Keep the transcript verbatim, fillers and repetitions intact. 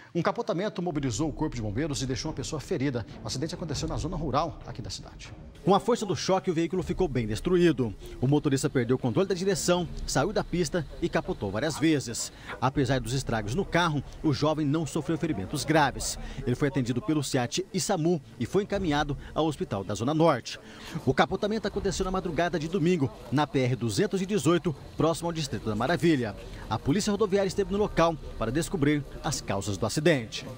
Um capotamento mobilizou o corpo de bombeiros e deixou uma pessoa ferida. O acidente aconteceu na zona rural aqui da cidade. Com a força do choque, o veículo ficou bem destruído. O motorista perdeu o controle da direção, saiu da pista e capotou várias vezes. Apesar dos estragos no carro, o jovem não sofreu ferimentos graves. Ele foi atendido pelo SEAT e SAMU e foi encaminhado ao hospital da Zona Norte. O capotamento aconteceu na madrugada de domingo, na P R duzentos e dezoito, próximo ao Distrito da Maravilha. A Polícia Rodoviária esteve no local para descobrir as causas do acidente.